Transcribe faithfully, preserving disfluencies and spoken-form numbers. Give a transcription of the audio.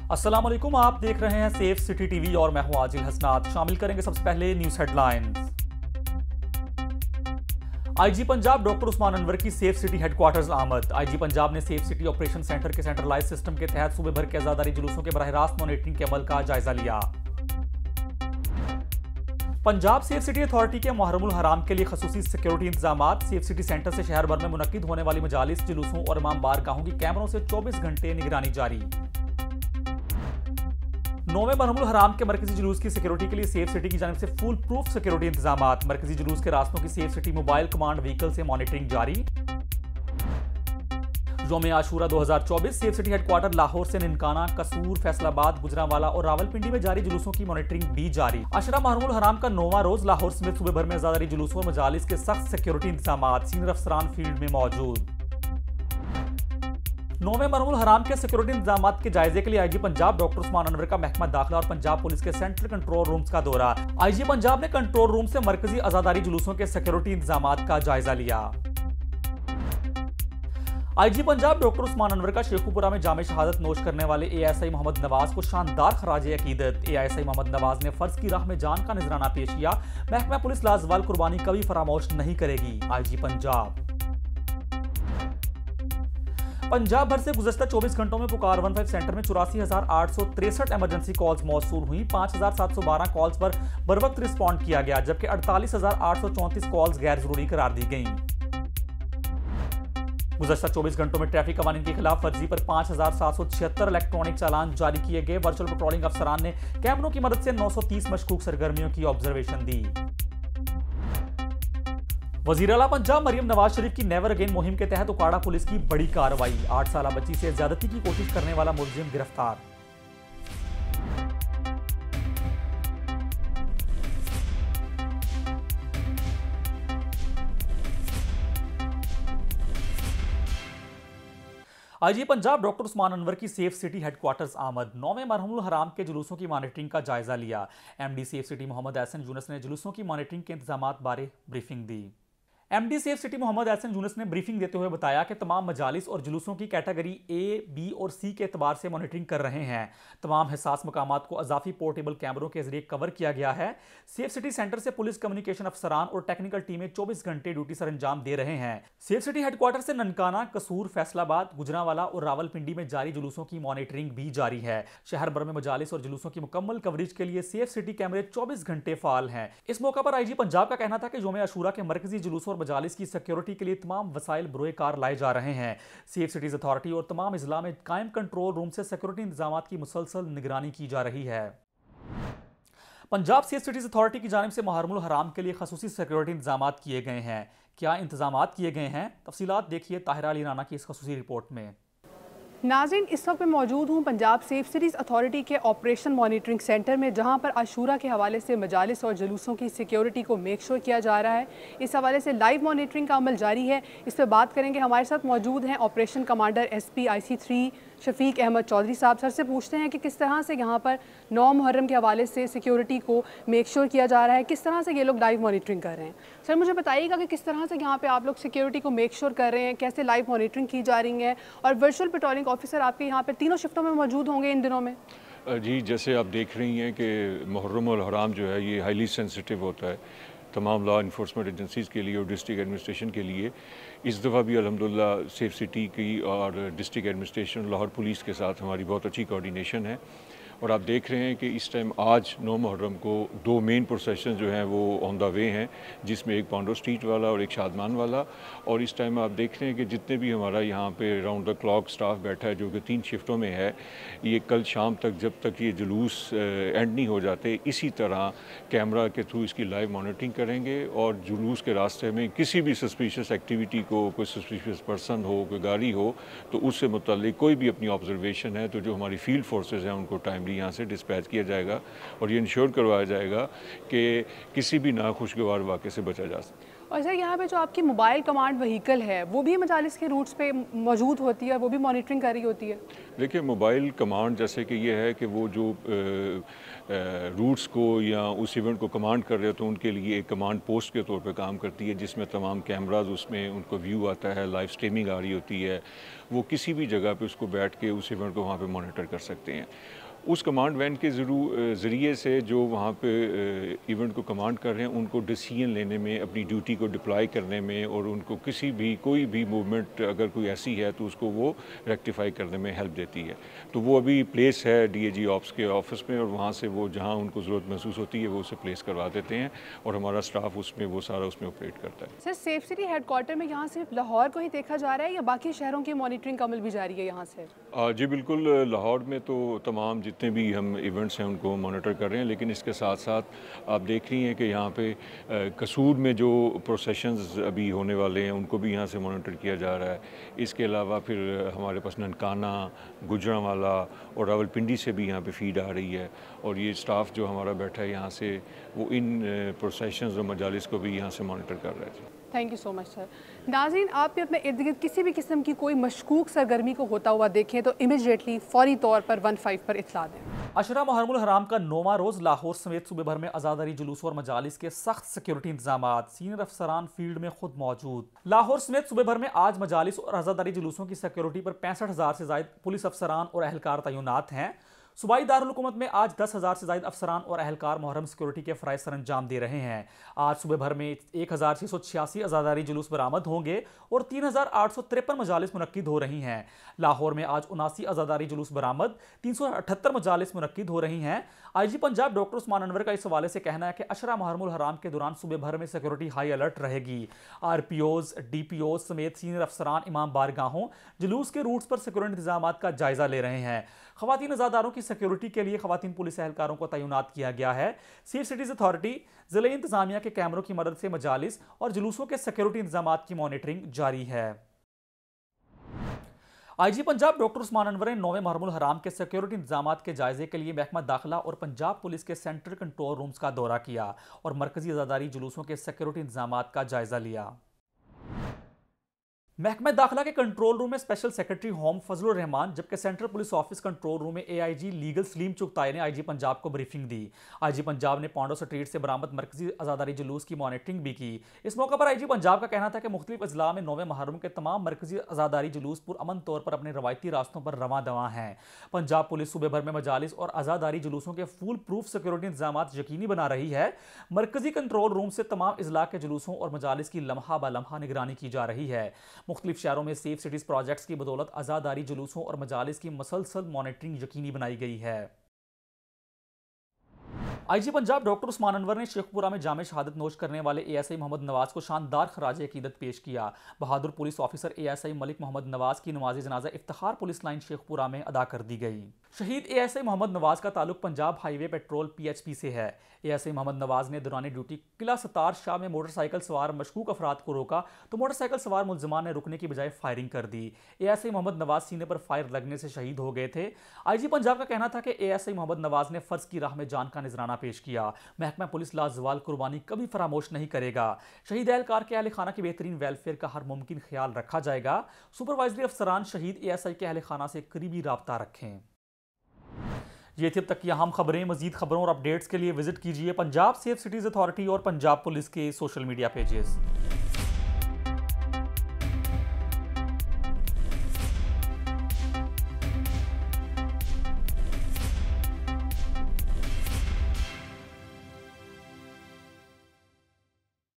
अस्सलाम वालेकुम, आप देख रहे हैं सेफ सिटी टीवी और मैं हूं आजिल हसनात। शामिल करेंगे सबसे पहले news headlines. IG Punjab doctor Usman Anwar की सेफ सिटी हेडक्वार्टर्स आमद। आईजी पंजाब ने सेफ सिटी ऑपरेशन सेंटर के सेंट्रलाइज सिस्टम के तहत सूबे भर के आजादारी जुलूसों के बराह रास्त मॉनिटरिंग के अमल का जायजा लिया। पंजाब सेफ सिटी अथॉरिटी के मुहर्रमुल हराम के लिए खसूसी सिक्योरिटी इंतजामात। सेफ सिटी सेंटर से शहर भर में मुनक्किद होने वाली मजालिस, जुलूसों और इमाम बारगाहों की कैमरों से चौबीस घंटे निगरानी जारी। नौवें मुहर्रमुल हराम के मरकजी जुलूस की सिक्योरिटी के लिए सेफ सिटी की जानिब से फुल प्रूफ सिक्योरिटी इंतजामात। मरकजी जुलूस के रास्तों की safe city mobile command vehicle से मॉनिटरिंग जारी। यौम आशूरा दो हज़ार चौबीस सेफ सिटी हेडक्वार्टर लाहौर से ननकाना, कसूर, फैसलाबाद, गुजरांवाला और रावलपिंडी में जारी जुलूसों की मॉनिटरिंग भी जारी। अशरा मुहर्रमुल हराम का नौवां रोज लाहौर समेत सूबे भर में आजादारी जुलूसों और मजालिस के सख्त सिक्योरिटी इंतजामात। सीनियर अफसरान फील्ड में मौजूद। नौवें मुहर्रमुल हराम के सिक्योरिटी इंतजामात के जायजे के लिए आईजी पंजाब डॉक्टर उस्मान अनवर का महकमा दाखिला और पंजाब पुलिस के सेंट्रल कंट्रोल रूम्स का दौरा। आईजी पंजाब ने कंट्रोल रूम से मरकजी आजादारी जुलूसों के सिक्योरिटी इंतजामात का जायजा लिया। आईजी पंजाब डॉक्टर उस्मान अनवर का शेखुपुरा में जामे शहादत नोश करने वाले एएसआई मोहम्मद नवाज को शानदार खराज अकीदत। एएसआई मोहम्मद नवाज ने फर्ज की राह में जान का नजराना पेश किया। महकमा पुलिस लाजवाल कुर्बानी कभी फरामोश नहीं करेगी। आईजी पंजाब। पंजाब भर से गुज़श्ता चौबीस घंटों में पुकार वन फाइव सेंटर में चौरासी हजार आठ सौ तिरसठ एमरजेंसी कॉल्स मौसूल हुई। पांच हजार सात सौ बारह कॉल्स पर बर वक्त रिस्पॉन्ड किया गया, जबकि अड़तालीस हजार आठ सौ चौंतीस कॉल्स गैर जरूरी करार दी गईं। गुज़श्ता चौबीस घंटों में ट्रैफिक कवानीन के खिलाफ वर्जी पर पांच हजार सात सौ छिहत्तर इलेक्ट्रॉनिक चालान जारी किए गए। वर्चुअल पेट्रोलिंग अफसरान ने कैमरों की मदद से नौ सौ तीस मशकूक सरगर्मियों की ऑब्जर्वेशन दी। वज़ीर आला पंजाब मरियम नवाज शरीफ की नेवर अगेन मुहिम के तहत उकाड़ा पुलिस की बड़ी कार्रवाई। आठ साल बच्ची से ज्यादती की कोशिश करने वाला मुलजिम गिरफ्तार। आईजी पंजाब डॉक्टर उस्मान अनवर की सेफ सिटी हेडक्वार्टर्स आमद। नौवें मुहर्रमुल हराम के जुलूसों की मॉनिटरिंग का जायजा लिया। MD safe city Muhammad Ahsan Younus ने जुलूसों की मॉनिटरिंग के इंतजामात बारे ब्रीफिंग दी। MD safe city Muhammad Ahsan Younus ने ब्रीफिंग देते हुए बताया कि तमाम मजालिस और जुलूसों की कैटेगरी ए, बी और सी के एतबार से मॉनिटरिंग कर रहे हैं। तमाम हिसास मकामात को अजाफी पोर्टेबल कैमरों के जरिए कवर किया गया है। सेफ सिटी सेंटर से पुलिस कम्युनिकेशन अफसरान और टेक्निकल टीमें चौबीस घंटे ड्यूटी सर अंजाम दे रहे हैं। सेफ सिटी हेडक्वार्टर से ननकाना, कसूर, फैसलाबाद, गुजरांवाला और रावलपिंडी में जारी जुलूसों की मॉनिटरिंग भी जारी है। शहर भर में मजालिस और जुलूसों की मुकम्मल कवरेज के लिए सेफ सिटी कैमरे चौबीस घंटे फाल हैं। इस मौका पर आईजी पंजाब का कहना था कि यौम आशूरा के मरकजी जुलूसों और मजालिस की सिक्योरिटी के लिए तमाम वसाइल बरोए कार लाए जा रहे हैं। सेफ सिटीज अथॉरिटी और तमाम इजला में कायम कंट्रोल रूम से सिक्योरिटी इंतजामात की मुसलसल निगरानी की जा रही है। पंजाब सेफ सिटीज अथॉरिटी की जानिब से मुहर्रमुल हराम के लिए खसूसी सिक्योरिटी इंतजामात किए गए हैं। क्या इंतजामात किए गए हैं, तफसीलात देखिए ताहिरा अली राना की इस खसूसी रिपोर्ट में। नाज़रीन, इस वक्त मैं मौजूद हूँ पंजाब सेफ सिटीज़ अथॉरिटी के ऑपरेशन मॉनिटरिंग सेंटर में, जहाँ पर आशूरा के हवाले से मजालिस और जुलूसों की सिक्योरिटी को मेक श्योर किया जा रहा है। इस हवाले से लाइव मॉनिटरिंग का अमल जारी है। इस पर बात करेंगे। हमारे साथ मौजूद हैं operation commander S P I C three Shafiq Ahmed Chaudhry साहब। सर से पूछते हैं कि किस तरह से यहाँ पर नौ मुहर्रम के हवाले से सिक्योरिटी को मेक श्योर किया जा रहा है, किस तरह से ये लोग लाइव मॉनिटरिंग कर रहे हैं। सर मुझे बताइएगा कि किस तरह से यहाँ पे आप लोग सिक्योरिटी को मेक श्योर कर रहे हैं, कैसे लाइव मॉनिटरिंग की जा रही है, और वर्चुअल पेट्रोलिंग ऑफिसर आपके यहाँ पे तीनों शिफ्टों में मौजूद होंगे इन दिनों में? जी, जैसे आप देख रही हैं कि मुहर्रमुल हराम जो है ये हाईली सेंसिटिव होता है तमाम लॉ इन्फोर्समेंट एजेंसीज़ के लिए और डिस्ट्रिक्ट एडमिनिस्ट्रेशन के लिए। इस दफ़ा भी अल्हम्दुलिल्लाह सेफ सिटी की और डिस्ट्रिक्ट एडमिनिस्ट्रेशन लाहौर पुलिस के साथ हमारी बहुत अच्छी कोऑर्डिनेशन है। और आप देख रहे हैं कि इस टाइम आज नौ मुहर्रम को दो मेन प्रोसेशन जो हैं वो ऑन द वे हैं, जिसमें एक पांडो स्ट्रीट वाला और एक शादमान वाला। और इस टाइम आप देख रहे हैं कि जितने भी हमारा यहाँ पे राउंड द क्लॉक स्टाफ बैठा है, जो कि तीन शिफ्टों में है, ये कल शाम तक जब तक ये जुलूस एंड नहीं हो जाते, इसी तरह कैमरा के थ्रू इसकी लाइव मॉनिटरिंग करेंगे। और जुलूस के रास्ते में किसी भी सस्पिशियस एक्टिविटी को, कोई सस्पिशियस पर्सन हो, कोई गाड़ी हो, तो उससे मुताल्लिक कोई भी अपनी ऑब्जर्वेशन है तो जो हमारी फील्ड फोर्सेज हैं उनको टाइमली यहाँ से डिस्पैच किया जाएगा और ये इंश्योर करवाया जाएगा कि किसी भी नाखुशगवार वाक़े से बचा जा सके। और सर यहाँ पे जो आपकी मोबाइल कमांड व्हीकल है वो भी मजालिस के रूट्स पे मौजूद होती है, वो भी मॉनिटरिंग कर रही होती है? देखिए, मोबाइल कमांड जैसे कि ये है कि वो जो रूट्स को या उस इवेंट को कमांड कर रहे हो तो उनके लिए एक कमांड पोस्ट के तौर पे काम करती है, जिसमें तमाम कैमराज उसमें उनको व्यू आता है, लाइव स्ट्रीमिंग आ रही होती है। वो किसी भी जगह पे उसको बैठ के उस इवेंट को वहाँ पे मॉनिटर कर सकते हैं। उस कमांड वैन के ज़रिए से जो वहाँ पे इवेंट को कमांड कर रहे हैं उनको डिसीजन लेने में, अपनी ड्यूटी को डिप्लॉय करने में और उनको किसी भी कोई भी मूवमेंट अगर कोई ऐसी है तो उसको वो रेक्टिफाई करने में हेल्प देती है। तो वो अभी प्लेस है डीएजी ऑप्स के ऑफिस में और वहाँ से वो जहाँ उनको ज़रूरत महसूस होती है वो उसे प्लेस करवा देते हैं और हमारा स्टाफ उसमें वो सारा उसमें ऑपरेट करता है। सर, सेफ सिटी हेडक्वार्टर में यहाँ सिर्फ लाहौर को ही देखा जा रहा है या बाकी शहरों की मॉनिटरिंग का अमल भी जारी है यहाँ से? जी बिल्कुल, लाहौर में तो तमाम जितने भी हम इवेंट्स हैं उनको मॉनिटर कर रहे हैं, लेकिन इसके साथ साथ आप देख रही हैं कि यहाँ पे कसूर में जो प्रोसेशंस अभी होने वाले हैं उनको भी यहाँ से मॉनिटर किया जा रहा है। इसके अलावा फिर हमारे पास ननकाना, गुजरांवाला और रावलपिंडी से भी यहाँ पे फीड आ रही है और ये स्टाफ जो हमारा बैठा है यहाँ से वो इन प्रोसेशंस और मजालिस को भी यहाँ से मॉनिटर कर रहा है। Thank you so much sir. नाज़रीन, आप भी अपने इर्द गिर्द किसी भी किस्म की कोई मशकूक सरगर्मी को होता हुआ देखें तो इमीडिएटली फौरी तौर पर वन फाइव पर इत्तला दें। अशरा मुहर्रमुल हराम का नौवां रोज लाहौर समेत सूबे भर में आज़ादारी जुलूस और मजालिस के सख्त सिक्योरिटी इंतजाम, सीनियर अफसरान फील्ड में खुद मौजूद। लाहौर समेत सूबे भर में आज मजालिस और आज़ादारी जुलूसों की सिक्योरिटी पर पैंसठ हजार से ज्यादा पुलिस अफसरान और अहलकार तैनात हैं। सूबाई दारुल हुकूमत में आज दस हज़ार से ज़ायद अफसरान और अहलकार मुहर्रम सिक्योरिटी के फ़राइज़ सर अंजाम दे रहे हैं। आज सुबह भर में एक हज़ार छः सौ छियासी आज़ादारी जुलूस बरामद होंगे और तीन हज़ार आठ सौ तिरपन मजालिस मुनक्किद हो रही हैं। लाहौर में आज उनासी आज़ादारी जुलूस बरामद, तीन सौ अठहत्तर मजालिस मुनक्किद हो रही हैं। I G Punjab doctor Usman Anwar का इस हवाले से कहना है कि अशरा मुहर्रमुल हराम के दौरान सुबह भर में सिक्योरिटी हाई अलर्ट रहेगी। R P Os, D P Os समेत सीनियर अफसरान इमाम बारगाहों, जुलूस के रूट्स पर सिक्योरिटी इंतजाम का जायजा ले रहे हैं। ख़वातीन अज़ादारों की सिक्योरिटी के लिए ख़वातीन पुलिस एहलकारों को तैनात किया गया है। सेफ सिटीज़ अथॉरिटी, ज़िले इंतजामिया के कैमरों की मदद से मजालिस और जुलूसों के सिक्योरिटी इंतजाम की मॉनिटरिंग जारी है। I G Punjab doctor Usman Anwar ने नौवें मुहर्रमुल हराम के सिक्योरिटी इंतजाम के जायजे के लिए महकमा दाखिला और पंजाब पुलिस के सेंट्रल कंट्रोल रूम्स का दौरा किया और मरकजी आज़ादारी जुलूसों के सिक्योरिटी इंतजाम का जायजा लिया। महकमा दाखिला के कंट्रोल रूम में special secretary home Fazlur Rehman, जबकि central police office control room में एआईजी लीगल सलीम चुगताई ने आईजी पंजाब को ब्रीफिंग दी। आईजी पंजाब ने पांडो स्ट्रीट से बरामद मरकजी आज़ादारी जुलूस की मॉनिटरिंग भी की। इस मौके पर आईजी पंजाब का कहना था कि मुख्तलिफ अजला में नौवें मुहर्रम के तमाम मरकजी आज़ादारी जुलूस पुरअमन तौर पर अपने रवायती रास्तों पर रवां दवां हैं। पंजाब पुलिस सूबे भर में मजालिस और आज़ादारी जुलूसों के फुल प्रूफ सिक्योरिटी इंतजाम यकीनी बना रही है। मरकजी कंट्रोल रूम से तमाम अजला के जुलूसों और मजालिस की लम्हा ब लम्हा निगरानी की जा रही है। मुख्तलिफ शहरों में सेफ सिटीज प्रोजेक्ट्स की बदौलत आज़ादारी जुलूसों और मजालिस की मसलसल मॉनिटरिंग यकीनी बनाई गई है। आईजी पंजाब डॉक्टर उस्मान अनवर ने शेखपुरा में जामे शहादत नोश करने वाले एएसआई मोहम्मद नवाज को शानदार खराज अकीदत पेश किया। बहादुर police officer ASI Malik Mohammad Nawaz की नमाज जनाजा इफ्तिखार पुलिस लाइन शेखपुरा में अदा कर दी गई। शहीद एएसआई मोहम्मद नवाज का ताल्लुक पंजाब हाईवे पेट्रोल पीएचपी से है। एएसआई मोहम्मद नवाज ने दौरान ड्यूटी किला सतार शाह में मोटरसाइकिल सवार मशकूक अफराद को रोका तो मोटरसाइकिल सवार मुलजमान ने रुकने की बजाय फायरिंग कर दी। एएसआई मोहम्मद नवाज सीने पर फायर लगने से शहीद हो गए थे। आईजी पंजाब का कहना था कि एएसआई मोहम्मद नवाज ने फर्ज की राह में जान का नजराना पेश किया। महकमा पुलिस लाजवाल कुर्बानी कभी फरामोश नहीं करेगा। शहीद एहलकार के अहल खाना की बेहतरीन वेलफेयर का हर मुमकिन ख्याल रखा जाएगा। सुपरवाइजरी अफसरान शहीद एएसआई के अहल खाना से करीबी राब्ता रखें। ये थी अब तक की अहम खबरें। मजीद खबरों और अपडेट्स के लिए विजिट कीजिए पंजाब सेफ सिटीज अथॉरिटी और पंजाब पुलिस के सोशल मीडिया पेजेस।